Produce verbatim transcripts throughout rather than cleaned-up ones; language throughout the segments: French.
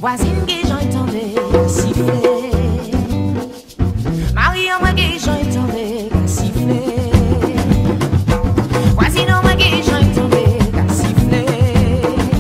Voisine qui j'entendais siffler. Marie en moi qui j'entendais siffler. Voisine en moi qui j'entendais siffler.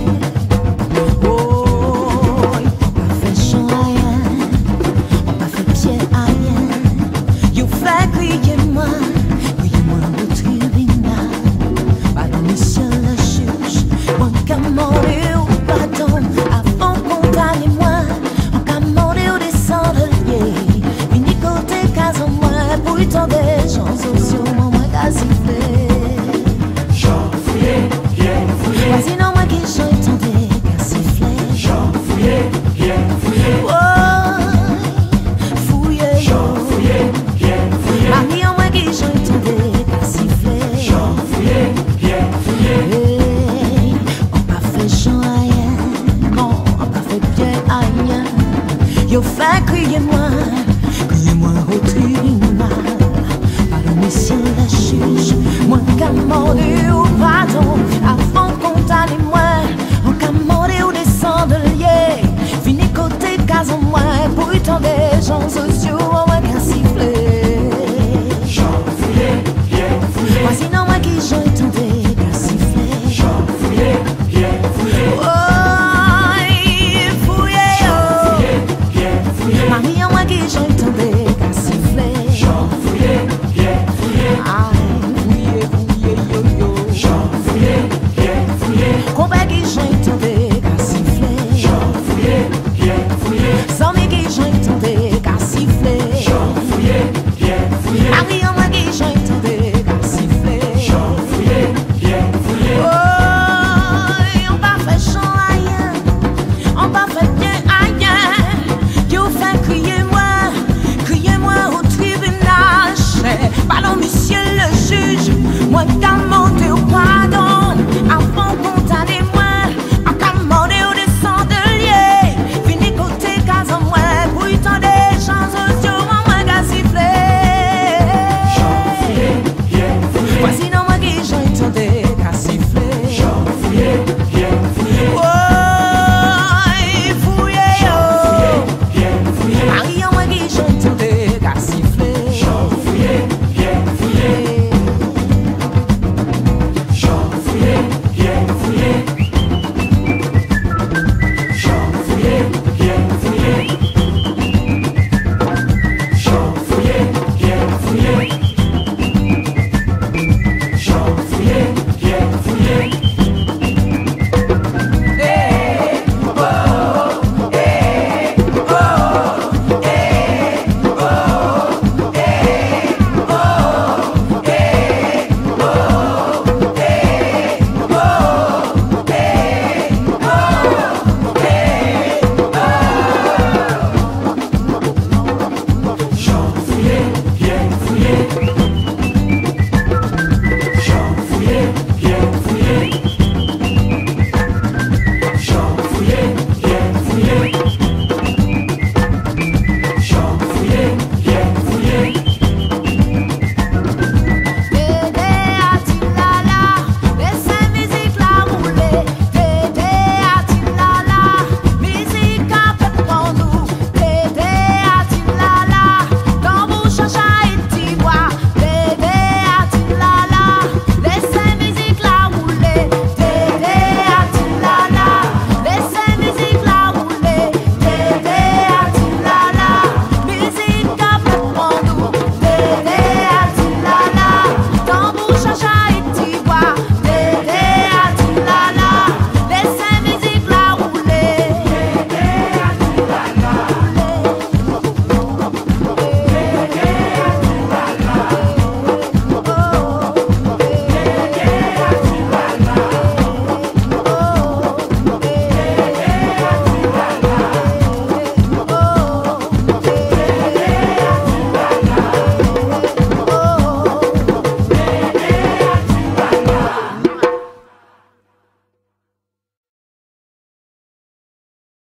Oh, on pas fait chant à rien, on pas fait pied à rien. You fait crier moi, crier moi au tribunal. Pas de mission le juge, moi qu'à mourir au bâton. Avant qu'on gagne moi, on qu'à mourir au descendre lié. Vini côté case en moi, pour y tomber gens sociaux, moi moi qu'à siffler. Jean Fouyé, bien fouillé. Vas-y non moi qui j'entendais qu'à siffler. Jean Fouyé, bien fouillé. Oh, fouillé. Jean Fouyé, bien fouillé. Marie en moi qui j'entendais qu'à siffler. Jean Fouyé, bien fouillé. Hey, on pas fait chant à rien, non, on pas fait pied à rien. Yo fait crier moi, crier moi au tribunal. Par le mission la juge, moi qu'à mourir au pardon. Avant qu'on t'aille moi, on qu'à mourir au descendre lié. Fini côté case en moi, pour y tomber gens sociaux, on va qu'à siffler. Jean Fouyé, bien fouillé. Voici non moi qui j'entendais qu'à siffler. Jean Fouyé, bien fouillé. Oh, fouillé, oh. Bien fouillé. Marie en moi qui j'entendais